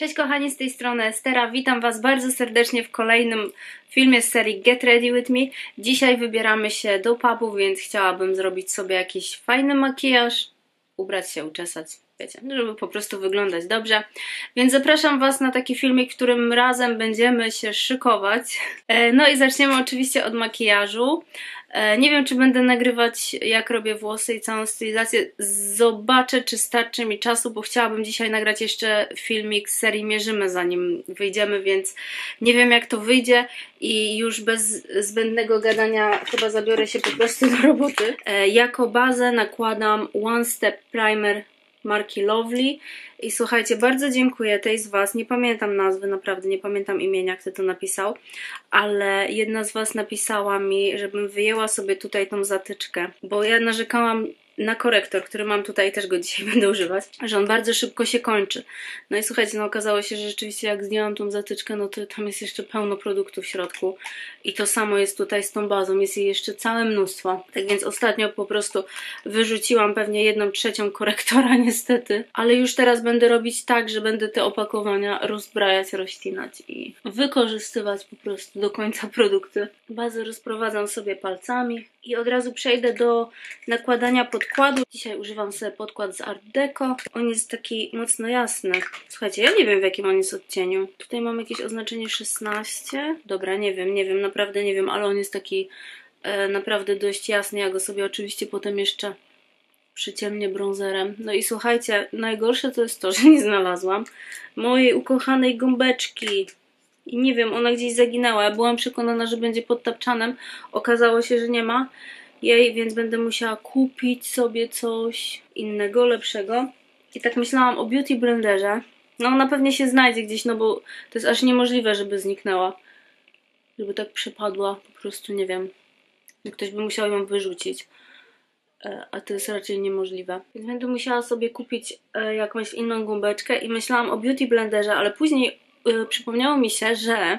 Cześć kochani, z tej strony Estera. Witam Was bardzo serdecznie w kolejnym filmie z serii Get Ready With Me. Dzisiaj wybieramy się do pubu, więc chciałabym zrobić sobie jakiś fajny makijaż, ubrać się, uczesać, wiecie, żeby po prostu wyglądać dobrze. Więc zapraszam Was na taki filmik, w którym razem będziemy się szykować. No i zaczniemy oczywiście od makijażu. Nie wiem, czy będę nagrywać, jak robię włosy i całą stylizację. Zobaczę, czy starczy mi czasu, bo chciałabym dzisiaj nagrać jeszcze filmik z serii Mierzymy, zanim wyjdziemy, więc nie wiem, jak to wyjdzie i już bez zbędnego gadania chyba zabiorę się po prostu do roboty. Jako bazę nakładam One Step Primer marki Lovely i słuchajcie, bardzo dziękuję tej z Was, nie pamiętam nazwy, naprawdę nie pamiętam imienia, kto to napisał, ale jedna z Was napisała mi, żebym wyjęła sobie tutaj tą zatyczkę, bo ja narzekałam na korektor, który mam tutaj, też go dzisiaj będę używać, że on bardzo szybko się kończy. No i słuchajcie, no okazało się, że rzeczywiście jak zdjęłam tą zatyczkę, no to tam jest jeszcze pełno produktu w środku i to samo jest tutaj z tą bazą, jest jej jeszcze całe mnóstwo. Tak więc ostatnio po prostu wyrzuciłam pewnie 1/3 korektora niestety, ale już teraz będę robić tak, że będę te opakowania rozbrajać, rozcinać i wykorzystywać po prostu do końca produkty. Bazę rozprowadzam sobie palcami i od razu przejdę do nakładania podkładu. Dzisiaj używam sobie podkład z Art Deco. On jest taki mocno jasny. Słuchajcie, ja nie wiem, w jakim on jest odcieniu. Tutaj mam jakieś oznaczenie 16. Dobra, nie wiem, naprawdę nie wiem, ale on jest taki naprawdę dość jasny. Ja go sobie oczywiście potem jeszcze przyciemnię brązerem. No i słuchajcie, najgorsze to jest to, że nie znalazłam mojej ukochanej gąbeczki. I nie wiem, ona gdzieś zaginęła. Ja byłam przekonana, że będzie pod tapczanem. Okazało się, że nie ma jej, więc będę musiała kupić sobie coś innego, lepszego. I tak myślałam o Beauty Blenderze. No ona pewnie się znajdzie gdzieś, no bo to jest aż niemożliwe, żeby zniknęła. Żeby tak przepadła, po prostu nie wiem. Ktoś by musiał ją wyrzucić. A to jest raczej niemożliwe. Więc będę musiała sobie kupić jakąś inną gąbeczkę i myślałam o Beauty Blenderze, ale później przypomniało mi się, że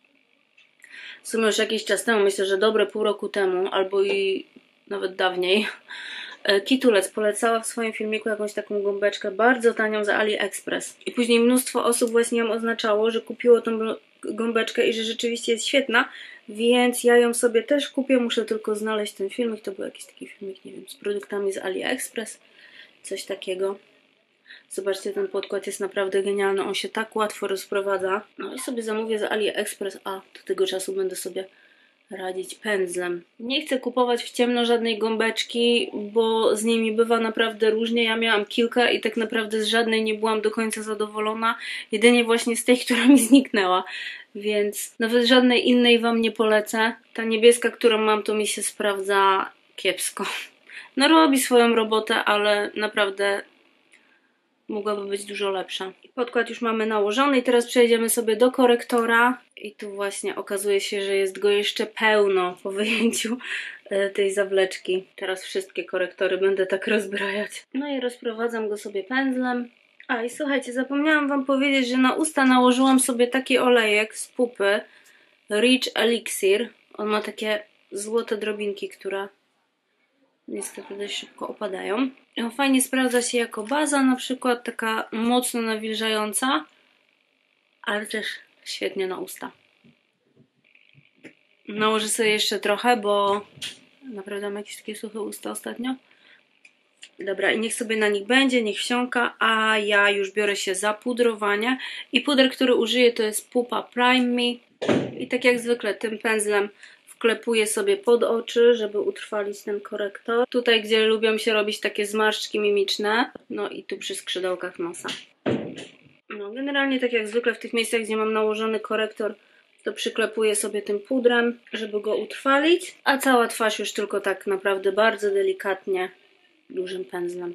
w sumie już jakiś czas temu, myślę, że dobre pół roku temu, albo i nawet dawniej, Kitulec polecała w swoim filmiku jakąś taką gąbeczkę bardzo tanią z AliExpress. I później mnóstwo osób właśnie ją oznaczało, że kupiło tą gąbeczkę i że rzeczywiście jest świetna, więc ja ją sobie też kupię, muszę tylko znaleźć ten filmik. To był jakiś taki filmik, nie wiem, z produktami z AliExpress, coś takiego. Zobaczcie, ten podkład jest naprawdę genialny, on się tak łatwo rozprowadza. No i sobie zamówię z AliExpress, a do tego czasu będę sobie radzić pędzlem. Nie chcę kupować w ciemno żadnej gąbeczki, bo z nimi bywa naprawdę różnie. Ja miałam kilka i tak naprawdę z żadnej nie byłam do końca zadowolona. Jedynie właśnie z tej, która mi zniknęła. Więc nawet żadnej innej Wam nie polecę. Ta niebieska, którą mam, to mi się sprawdza kiepsko. No robi swoją robotę, ale naprawdę mogłaby być dużo lepsza. Podkład już mamy nałożony i teraz przejdziemy sobie do korektora i tu właśnie okazuje się, że jest go jeszcze pełno po wyjęciu tej zawleczki. Teraz wszystkie korektory będę tak rozbrajać. No i rozprowadzam go sobie pędzlem. A i słuchajcie, zapomniałam Wam powiedzieć, że na usta nałożyłam sobie taki olejek z pupy Rich Elixir. On ma takie złote drobinki, które niestety dość szybko opadają. Fajnie sprawdza się jako baza, na przykład taka mocno nawilżająca, ale też świetnie na usta. Nałożę sobie jeszcze trochę, bo naprawdę mam jakieś takie suche usta ostatnio. Dobra, i niech sobie na nich będzie, niech wsiąka, a ja już biorę się za pudrowanie. I puder, który użyję, to jest Pupa Prime Me. I tak jak zwykle tym pędzlem wklepuję sobie pod oczy, żeby utrwalić ten korektor. Tutaj, gdzie lubią się robić takie zmarszczki mimiczne. No i tu przy skrzydełkach nosa. No generalnie tak jak zwykle w tych miejscach, gdzie mam nałożony korektor, to przyklepuję sobie tym pudrem, żeby go utrwalić. A cała twarz już tylko tak naprawdę bardzo delikatnie, dużym pędzlem.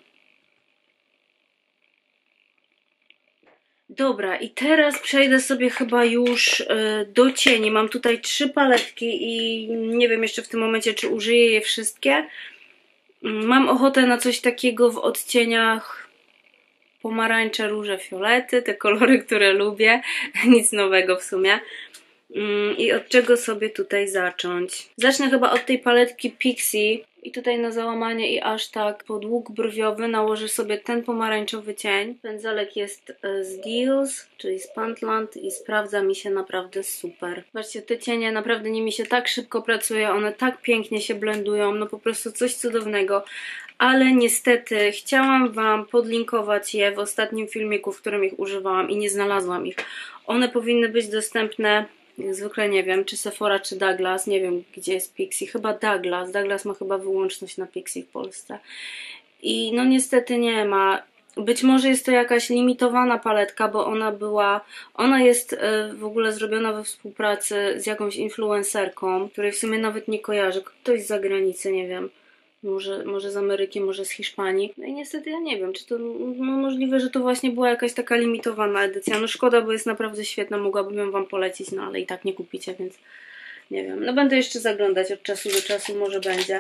Dobra, i teraz przejdę sobie chyba już do cieni. Mam tutaj 3 paletki i nie wiem jeszcze w tym momencie, czy użyję je wszystkie. Mam ochotę na coś takiego w odcieniach pomarańcze, róże, fiolety, te kolory, które lubię. Nic nowego w sumie. I od czego sobie tutaj zacząć? Zacznę chyba od tej paletki Pixie. I tutaj na załamanie i aż tak pod łuk brwiowy nałożę sobie ten pomarańczowy cień. Pędzelek jest z Deals, czyli z Pantland i sprawdza mi się naprawdę super. Zobaczcie, te cienie naprawdę nimi się tak szybko pracuje, one tak pięknie się blendują, no po prostu coś cudownego. Ale niestety chciałam Wam podlinkować je w ostatnim filmiku, w którym ich używałam i nie znalazłam ich. One powinny być dostępne, jak zwykle nie wiem, czy Sephora, czy Douglas, nie wiem gdzie jest Pixie, chyba Douglas. Douglas ma chyba wyłączność na Pixie w Polsce. I no niestety nie ma. Być może jest to jakaś limitowana paletka, bo ona jest w ogóle zrobiona we współpracy z jakąś influencerką, której w sumie nawet nie kojarzę. Ktoś z zagranicy, nie wiem. Może z Ameryki, może z Hiszpanii. No i niestety ja nie wiem, czy to no możliwe, że to właśnie była jakaś taka limitowana edycja. No szkoda, bo jest naprawdę świetna, mogłabym ją Wam polecić, no ale i tak nie kupicie, więc nie wiem. No będę jeszcze zaglądać od czasu do czasu, może będzie.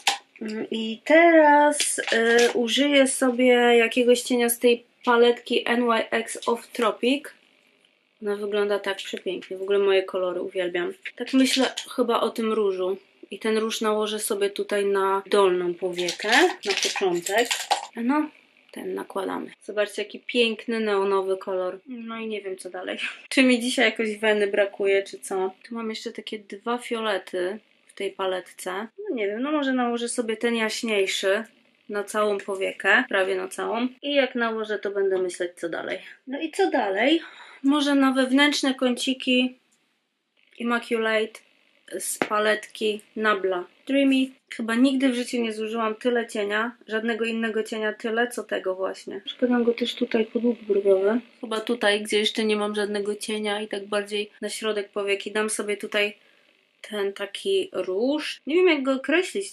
I teraz użyję sobie jakiegoś cienia z tej paletki NYX Off Tropic. Ona wygląda tak przepięknie, w ogóle moje kolory uwielbiam. Tak myślę chyba o tym różu. I ten róż nałożę sobie tutaj na dolną powiekę, na początek. No, ten nakładamy. Zobaczcie, jaki piękny neonowy kolor. No i nie wiem, co dalej. Czy mi dzisiaj jakoś weny brakuje, czy co? Tu mam jeszcze takie dwa fiolety w tej paletce. No nie wiem, no może nałożę sobie ten jaśniejszy na całą powiekę, prawie na całą. I jak nałożę, to będę myśleć, co dalej. No i co dalej? Może na wewnętrzne kąciki Immaculate z paletki Nabla Dreamy. Chyba nigdy w życiu nie zużyłam tyle cienia, żadnego innego cienia tyle, co tego właśnie. Szkoda go też tutaj pod łuk brwiowy. Chyba tutaj, gdzie jeszcze nie mam żadnego cienia i tak bardziej na środek powieki, dam sobie tutaj ten taki róż. Nie wiem, jak go określić.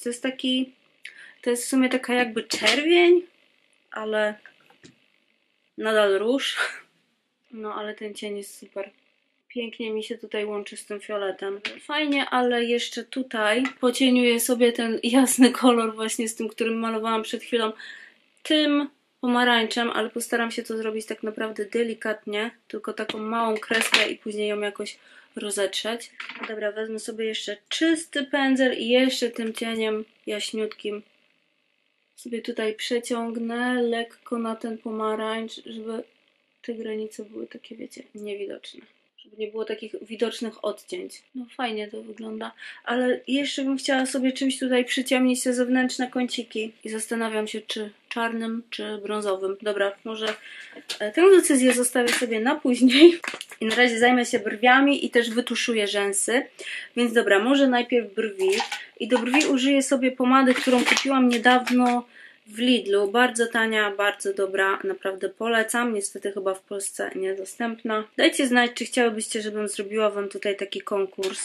To jest w sumie taka jakby czerwień, ale nadal róż. No, ale ten cień jest super. Pięknie mi się tutaj łączy z tym fioletem. Fajnie, ale jeszcze tutaj pocieniuję sobie ten jasny kolor właśnie z tym, którym malowałam przed chwilą, tym pomarańczem, ale postaram się to zrobić tak naprawdę delikatnie, tylko taką małą kreskę i później ją jakoś rozetrzeć. Dobra, wezmę sobie jeszcze czysty pędzel i jeszcze tym cieniem jaśniutkim sobie tutaj przeciągnę lekko na ten pomarańcz, żeby te granice były takie, wiecie, niewidoczne. Żeby nie było takich widocznych odcięć. No fajnie to wygląda. Ale jeszcze bym chciała sobie czymś tutaj przyciemnić te zewnętrzne kąciki. I zastanawiam się, czy czarnym, czy brązowym. Dobra, może tę decyzję zostawię sobie na później. I na razie zajmę się brwiami i też wytuszuję rzęsy. Więc dobra, może najpierw brwi. I do brwi użyję sobie pomady, którą kupiłam niedawno w Lidlu. Bardzo tania, bardzo dobra, naprawdę polecam. Niestety chyba w Polsce niedostępna. Dajcie znać, czy chciałybyście, żebym zrobiła Wam tutaj taki konkurs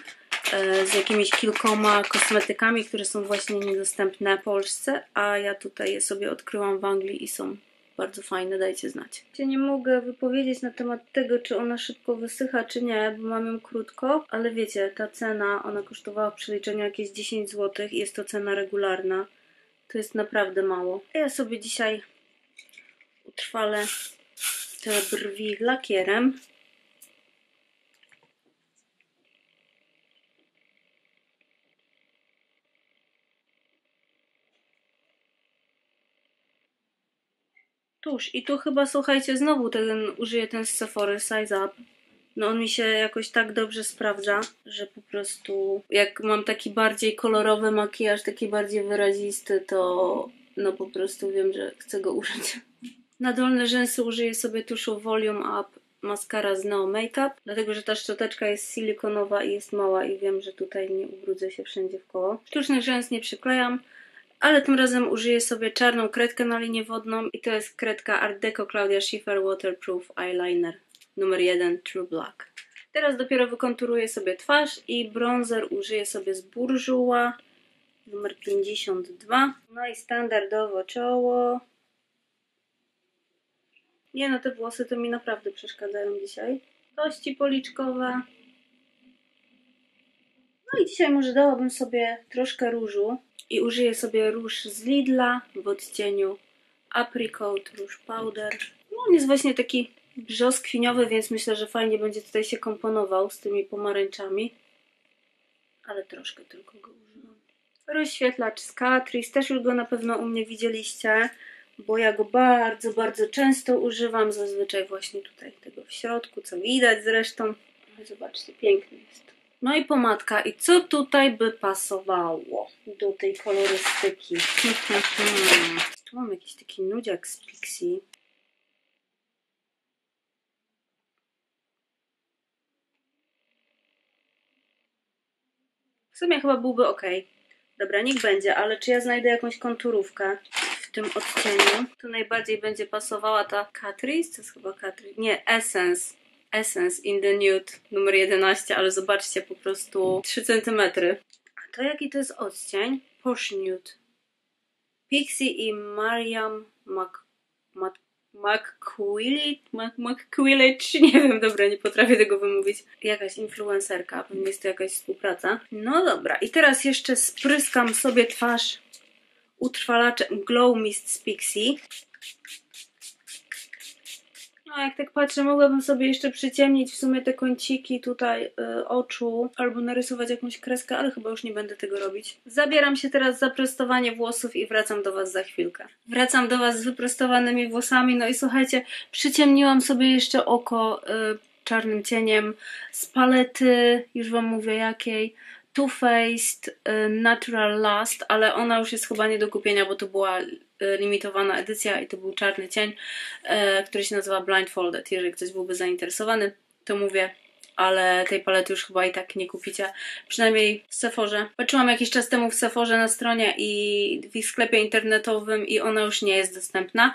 z jakimiś kilkoma kosmetykami, które są właśnie niedostępne w Polsce, a ja tutaj je sobie odkryłam w Anglii i są bardzo fajne, dajcie znać. Nie mogę wypowiedzieć na temat tego, czy ona szybko wysycha, czy nie, bo mam ją krótko, ale wiecie, ta cena, ona kosztowała w przeliczeniu jakieś 10 zł i jest to cena regularna. To jest naprawdę mało. Ja sobie dzisiaj utrwalę te brwi lakierem. Tuż. I tu chyba, słuchajcie, znowu użyję ten z Sephory Size Up. No on mi się jakoś tak dobrze sprawdza, że po prostu jak mam taki bardziej kolorowy makijaż, taki bardziej wyrazisty, to no po prostu wiem, że chcę go użyć. Na dolne rzęsy użyję sobie tuszu Volume Up Mascara z Neo Makeup, dlatego że ta szczoteczka jest silikonowa i jest mała i wiem, że tutaj nie ubrudzę się wszędzie w koło. Sztucznych rzęs nie przyklejam, ale tym razem użyję sobie czarną kredkę na linię wodną i to jest kredka Art Deco Claudia Schiffer Waterproof Eyeliner numer 1 True Black. Teraz dopiero wykonturuję sobie twarz i bronzer użyję sobie z Bourjois numer 52. No i standardowo czoło. Nie no, te włosy to mi naprawdę przeszkadzają dzisiaj. Kości policzkowe. No i dzisiaj może dałabym sobie troszkę różu i użyję sobie róż z Lidla w odcieniu Apricot Rouge Powder. No on jest właśnie taki brzoskwiniowy, więc myślę, że fajnie będzie tutaj się komponował z tymi pomarańczami. Ale troszkę tylko go używam. Rozświetlacz z Catrice, też już go na pewno u mnie widzieliście, bo ja go bardzo, bardzo często używam, zazwyczaj właśnie tutaj tego w środku, co widać zresztą. Zobaczcie, piękny jest. No i pomadka. I co tutaj by pasowało do tej kolorystyki? Tu mam jakiś taki nudziak z Pixie. W sumie chyba byłby ok. Dobra, niech będzie, ale czy ja znajdę jakąś konturówkę w tym odcieniu? Tu najbardziej będzie pasowała ta Catrice, to jest chyba Catrice, nie, Essence. Essence in the Nude numer 11, ale zobaczcie, po prostu 3 cm. A to jaki to jest odcień? Posh Nude. Pixie i Mariam McQuillich, nie wiem, dobra, nie potrafię tego wymówić. Jakaś influencerka, pewnie jest to jakaś współpraca. No dobra, i teraz jeszcze spryskam sobie twarz utrwalaczem Glow Mist z Pixie. No jak tak patrzę, mogłabym sobie jeszcze przyciemnić w sumie te kąciki tutaj oczu, albo narysować jakąś kreskę, ale chyba już nie będę tego robić. Zabieram się teraz za prostowanie włosów i wracam do Was za chwilkę. Wracam do Was z wyprostowanymi włosami, no i słuchajcie, przyciemniłam sobie jeszcze oko czarnym cieniem z palety, już Wam mówię jakiej, Too Faced Natural Lust, ale ona już jest chyba nie do kupienia, bo to była limitowana edycja i to był czarny cień, który się nazywa Blindfolded. Jeżeli ktoś byłby zainteresowany, to mówię, ale tej palety już chyba i tak nie kupicie, przynajmniej w Sephorze. Patrzyłam jakiś czas temu w Sephorze na stronie i w ich sklepie internetowym i ona już nie jest dostępna.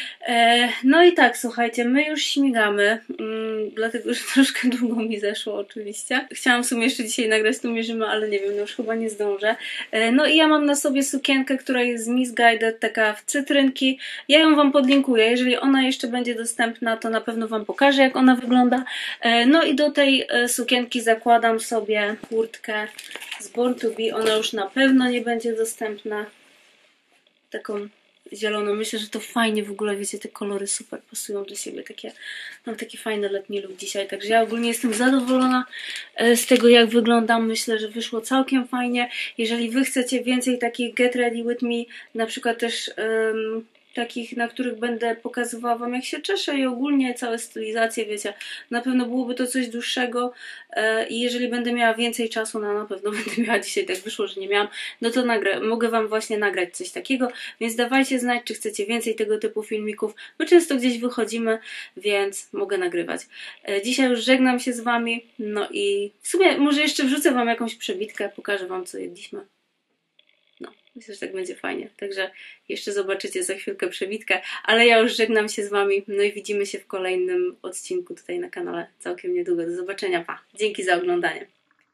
No i tak, słuchajcie, my już śmigamy, dlatego, że troszkę długo mi zeszło oczywiście. Chciałam w sumie jeszcze dzisiaj nagrać tą mierzymy, ale nie wiem, no już chyba nie zdążę. No i ja mam na sobie sukienkę, która jest z Missguided, taka w cytrynki. Ja ją Wam podlinkuję, jeżeli ona jeszcze będzie dostępna, to na pewno Wam pokażę, jak ona wygląda. No i do tej sukienki zakładam sobie kurtkę z Born to Be. Ona już na pewno nie będzie dostępna. Taką zieloną. Myślę, że to fajnie w ogóle, wiecie, te kolory super pasują do siebie. Mam taki fajny letni look dzisiaj, także ja ogólnie jestem zadowolona z tego, jak wyglądam. Myślę, że wyszło całkiem fajnie. Jeżeli Wy chcecie więcej takich Get Ready With Me, na przykład też takich, na których będę pokazywała Wam, jak się czeszę i ogólnie całe stylizacje, wiecie, na pewno byłoby to coś dłuższego i jeżeli będę miała więcej czasu, na pewno będę miała, dzisiaj tak wyszło, że nie miałam, no to mogę Wam właśnie nagrać coś takiego, więc dawajcie znać, czy chcecie więcej tego typu filmików, bo często gdzieś wychodzimy, więc mogę nagrywać. Dzisiaj już żegnam się z Wami, no i w sumie może jeszcze wrzucę Wam jakąś przebitkę, pokażę Wam, co jedliśmy. Myślę, że tak będzie fajnie. Także jeszcze zobaczycie za chwilkę przebitkę, ale ja już żegnam się z Wami. No i widzimy się w kolejnym odcinku tutaj na kanale całkiem niedługo. Do zobaczenia, pa! Dzięki za oglądanie.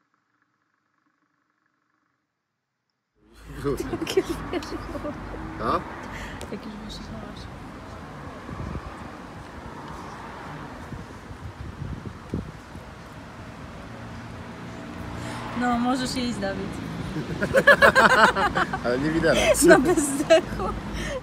A? Jak już wyszłaś. No, możesz iść, Dawid. Ale nie widać. No bez zdechu.